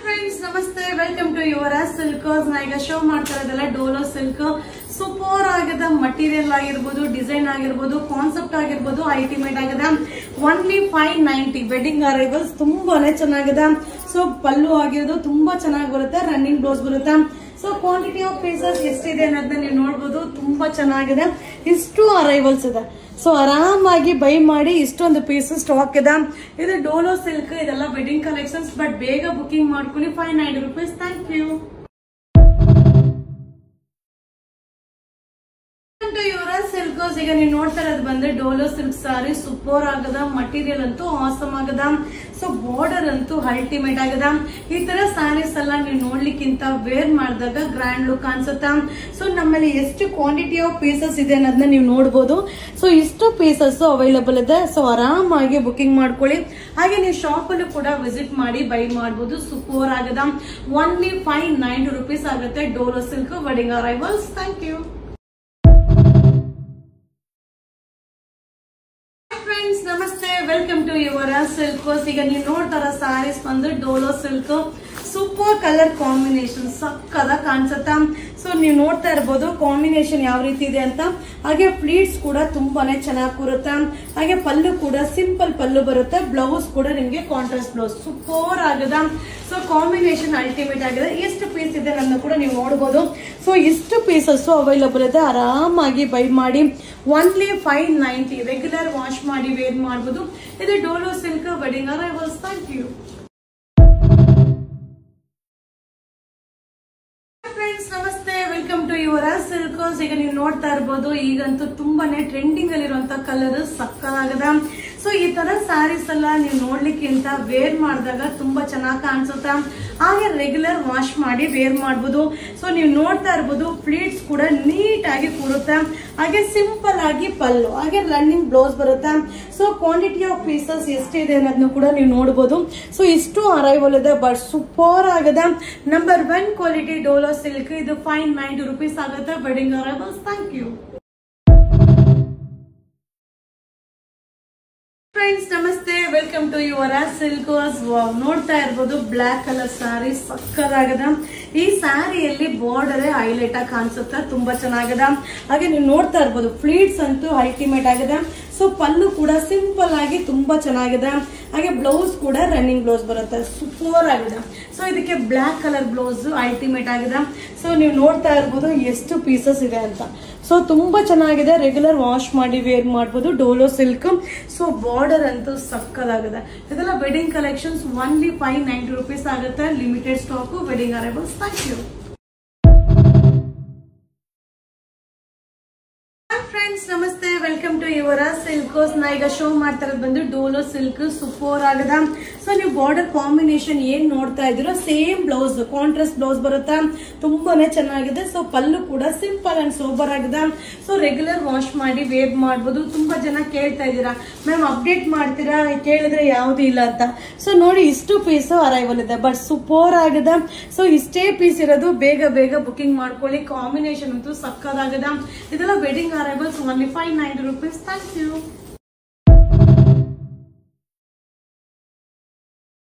Friends namaste, welcome to Yuvraj silks. ನಾ ಈಗ show ಮಾಡ್ತಾ ಇರೋದಲ್ಲ ಡೋಲೋ ಸಿಲ್ಕ್. ಸೂಪರ್ ಆಗಿದೆ, ಮಟೀರಿಯಲ್ ಆಗಿರ್ಬೋದು, ಡಿಸೈನ್ ಆಗಿರ್ಬೋದು, ಕಾನ್ಸೆಪ್ಟ್ ಆಗಿರ್ಬೋದು, ಅಲ್ಟಿಮೇಟ್ ಆಗಿದೆ. ಓನ್ಲಿ 590 ವೆಡ್ಡಿಂಗ್ ಅರೈವಲ್ಸ್ ತುಂಬಾನೇ ಚೆನ್ನಾಗಿದೆ. ಸೊ ಪಲ್ಲು ಆಗಿರೋದು ತುಂಬಾ ಚೆನ್ನಾಗಿ ಬರುತ್ತೆ, ರನ್ನಿಂಗ್ ಬ್ಲೌಸ್ ಬರುತ್ತೆ. ಸೊ ಕ್ವಾಂಟಿಟಿ ಆಫ್ ಪೀಸಸ್ ಎಷ್ಟಿದೆ ಅನ್ನೋದನ್ನ ನೀವು ನೋಡಬಹುದು. ತುಂಬಾ ಚೆನ್ನಾಗಿದೆ, ಇಷ್ಟು ಅರೈವಲ್ಸ್ ಇದೆ. ಸೊ ಆರಾಮಾಗಿ ಬೈ ಮಾಡಿ, ಇಷ್ಟೊಂದು ಪೀಸಸ್ ಸ್ಟಾಕ್ ಇದೆ. ಇದು ಡೋಲೋ ಸಿಲ್ಕ್, ಇದೆಲ್ಲ ವೆಡ್ಡಿಂಗ್ ಕಲೆಕ್ಷನ್ಸ್. ಬಟ್ ಬೇಗ ಬುಕಿಂಗ್ ಮಾಡ್ಕೊಳ್ಳಿ. 590 rupees. Thank you. Yuvraj silks. ಈಗ ನೀವು ನೋಡ್ತಾ ಇರೋದು ಬಂದ್ರೆ ಡೋಲೋ ಸಿಲ್ಕ್ ಸಾರಿ. ಸೂಪರ್ ಆಗದ, ಮಟೀರಿಯಲ್ ಅಂತೂ ಆಸಮ್ ಆಗದ. ಸೊ ಬಾರ್ಡರ್ ಅಂತೂ ಅಲ್ಟಿಮೇಟ್ ಆಗದ. ಈ ತರ ಸ್ಯಾರೀಸ್ ಎಲ್ಲ ನೀವು ನೋಡ್ಲಿಕ್ಕಿಂತ ವೇರ್ ಮಾಡಿದಾಗ ಗ್ರ್ಯಾಂಡ್ ಲುಕ್ ಅನ್ಸುತ್ತ. ಸೊ ನಮ್ಮಲ್ಲಿ ಎಷ್ಟು ಕ್ವಾಂಟಿಟಿ ಆಫ್ ಪೀಸಸ್ ಇದೆ ಅನ್ನೋದನ್ನ ನೀವು ನೋಡಬಹುದು. ಸೊ ಇಷ್ಟು ಪೀಸಸ್ ಅವೈಲಬಲ್ ಇದೆ. ಸೊ ಆರಾಮಾಗಿ ಬುಕಿಂಗ್ ಮಾಡ್ಕೊಳ್ಳಿ. ಹಾಗೆ ನೀವು ಶಾಪ್ ಅಲ್ಲೂ ಕೂಡ ವಿಸಿಟ್ ಮಾಡಿ ಬೈ ಮಾಡಬಹುದು. ಸೂಪರ್ ಆಗದ. ಓನ್ಲಿ 590 ರೂಪೀಸ್ ಆಗುತ್ತೆ. Dola silk wedding arrivals. Thank you. Friends namaste, welcome to Yuvraj silks. ಈಗ ನೀವು ನೋಡ್ತಾರ ಸ್ಯಾರೀಸ್ ಬಂದು dola silk. Super colour combination ಸಕ್ಕದ ಕಾಣಿಸುತ್ತಾ. ಸೊ ನೀವು ನೋಡ್ತಾ ಇರಬಹುದು ಕಾಂಬಿನೇಷನ್ ಯಾವ ರೀತಿ ಇದೆ ಅಂತ. ಹಾಗೆ ಪ್ಲೀಟ್ಸ್ ಕೂಡ ತುಂಬಾನೇ ಚೆನ್ನಾಗಿ ಕೂರುತ್ತೆ. ಹಾಗೆ ಪಲ್ಲು ಕೂಡ ಸಿಂಪಲ್ ಪಲ್ಲು ಬರುತ್ತೆ. ಬ್ಲೌಸ್ ಕೂಡ ನಿಮ್ಗೆ ಕಾಂಟ್ರಾಸ್ಟ್ ಬ್ಲೌಸ್. ಸೂಪರ್ ಆಗದ. ಸೊ ಕಾಂಬಿನೇಷನ್ ಅಲ್ಟಿಮೇಟ್ ಆಗಿದೆ. ಎಷ್ಟು ಪೀಸ್ ಇದೆ ಅನ್ನೋದನ್ನ ಕೂಡ ನೀವು ನೋಡಬಹುದು. ಸೊ ಇಷ್ಟು ಪೀಸಸ್ ಅವೈಲಬಲ್ ಇದೆ. ಆರಾಮಾಗಿ ಬೈ ಮಾಡಿ. ಓನ್ಲಿ 590. ರೆಗ್ಯುಲರ್ ವಾಶ್ ಮಾಡಿ ವೇರ್ ಮಾಡಬಹುದು. ಇದು dola silk wedding arrivals. Thank you. Friends namaste, welcome to Yuvraj silks. ಈಗ ನೀವು ನೋಡ್ತಾ ಇರಬಹುದು, ಈಗಂತೂ ತುಂಬಾನೇ ಟ್ರೆಂಡಿಂಗ್ ಅಲ್ಲಿರುವಂತ ಕಲರ್ ಸಕ್ಕದಾಗದ. ಸೊ ಈ ತರ ಸ್ಯಾರೀಸ್ ಎಲ್ಲ ನೀವು ನೋಡ್ಲಿಕ್ಕಿಂತ ವೇರ್ ಮಾಡಿದಾಗ ತುಂಬಾ ಚೆನ್ನಾಗಿ ಕಾಣಿಸುತ್ತೆ. ಹಾಗೆ ರೆಗ್ಯುಲರ್ ವಾಶ್ ಮಾಡಿ ವೇರ್ ಮಾಡಬಹುದು. ಸೊ ನೀವು ನೋಡ್ತಾ ಇರಬಹುದು ಪ್ಲೀಟ್ಸ್ ಕೂಡ ನೀಟ್ ಆಗಿ ಕೂರುತ್ತೆ. ಹಾಗೆ ಸಿಂಪಲ್ ಆಗಿ ಪಲ್ಲು, ಹಾಗೆ ರನ್ನಿಂಗ್ ಬ್ಲೌಸ್ ಬರುತ್ತೆ. ಸೊ ಕ್ವಾಂಟಿಟಿ ಆಫ್ ಪೀಸಸ್ ಎಷ್ಟಿದೆ ಅನ್ನೋದನ್ನು ಕೂಡ ನೀವು ನೋಡಬಹುದು. ಸೊ ಇಷ್ಟು ಅರೈವಲ್ ಇದೆ. ಬಟ್ ಸೂಪರ್ ಆಗಿದೆ. Number 1 quality dola silk. ಇದು 590 ರೂಪೀಸ್ ಆಗುತ್ತೆ. Wedding arrivals. Thank you. Friends namaste, welcome to Yuvraj silks. ನೋಡ್ತಾ ಇರ್ಬೋದು ಬ್ಲಾಕ್ ಕಲರ್ ಸ್ಯಾರಿ ಸಕ್ಕದಾಗದ. ಈ ಸ್ಯಾರಿಯಲ್ಲಿ ಬಾರ್ಡರ್ ಹೈಲೈಟ್ ಆಗಿ ಕಾಣಿಸುತ್ತೆ. ತುಂಬಾ ಚೆನ್ನಾಗಿದೆ. ಹಾಗೆ ನೀವು ನೋಡ್ತಾ ಇರ್ಬೋದು ಫ್ಲೀಟ್ಸ್ ಅಂತೂ ಅಲ್ಟಿಮೇಟ್ ಆಗಿದೆ. ಸೊ ಪಲ್ಲು ಕೂಡ ಸಿಂಪಲ್ ಆಗಿ ತುಂಬಾ ಚೆನ್ನಾಗಿದೆ. ಹಾಗೆ ಬ್ಲೌಸ್ ಕೂಡ ರನ್ನಿಂಗ್ ಬ್ಲೌಸ್ ಬರುತ್ತೆ. ಸೂಪರ್ ಆಗಿದೆ. ಸೊ ಇದಕ್ಕೆ ಬ್ಲಾಕ್ ಕಲರ್ ಬ್ಲೌಸ್ ಅಲ್ಟಿಮೇಟ್ ಆಗಿದೆ. ಸೊ ನೀವು ನೋಡ್ತಾ ಇರ್ಬೋದು ಎಷ್ಟು ಪೀಸಸ್ ಇದೆ ಅಂತ. ಸೊ ತುಂಬಾ ಚೆನ್ನಾಗಿದೆ. ರೆಗ್ಯುಲರ್ ವಾಶ್ ಮಾಡಿ ವೇರ್ ಮಾಡಬಹುದು. ಡೋಲೋ ಸಿಲ್ಕ್. ಸೊ ಬಾರ್ಡರ್ ಅಂತೂ ಸಕ್ಕದಾಗಿದೆ. ಇದೆಲ್ಲ ವೆಡ್ಡಿಂಗ್ ಕಲೆಕ್ಷನ್ಸ್. ಓನ್ಲಿ 590 ರೂಪೀಸ್ ಆಗುತ್ತೆ. Limited stock. Wedding arrivals. Thank you. Friends namaste, welcome to Yuvraj silks. ನಾ ಈಗ ಶೋ ಮಾಡ್ತಾ ಇರೋದು ಬಂದು ಡೋಲೋ ಸಿಲ್ಕ್. ಸೂಪರ್ ಆಗದ. ಸೊ ನೀವು ಬಾರ್ಡರ್ ಕಾಂಬಿನೇಷನ್ ಏನ್ ನೋಡ್ತಾ ಇದ್ದೀರೋ ಸೇಮ್ ಬ್ಲೌಸ್, ಕಾಂಟ್ರಾಸ್ಟ್ ಬ್ಲೌಸ್ ಬರುತ್ತಾ. ತುಂಬಾನೇ ಚೆನ್ನಾಗಿದೆ. ಸೊ ಪಲ್ಲು ಕೂಡ ಸಿಂಪಲ್ ಅಂಡ್ ಸೋಬರ್ ಆಗಿದೆ. ಸೊ ರೆಗ್ಯುಲರ್ ವಾಶ್ ಮಾಡಿ ವೇರ್ ಮಾಡಬಹುದು. ತುಂಬಾ ಜನ ಕೇಳ್ತಾ ಇದ್ದೀರಾ ಮ್ಯಾಮ್ ಅಪ್ಡೇಟ್ ಮಾಡ್ತೀರಾ, ಕೇಳಿದ್ರೆ ಯಾವ್ದು ಇಲ್ಲ ಅಂತ. ಸೊ ನೋಡಿ ಇಷ್ಟು ಪೀಸ್ ಅರೈವಲ್ ಇದೆ. ಬಟ್ ಸೂಪರ್ ಆಗಿದೆ. ಸೊ ಇಷ್ಟೇ ಪೀಸ್ ಇರೋದು. ಬೇಗ ಬೇಗ ಬುಕಿಂಗ್ ಮಾಡ್ಕೊಳ್ಳಿ. ಕಾಂಬಿನೇಷನ್ ಅಂತೂ ಸಕ್ಕದಾಗಿದೆ. ಇದೆಲ್ಲ wedding arrivals. Only 590 rupees. Thank you.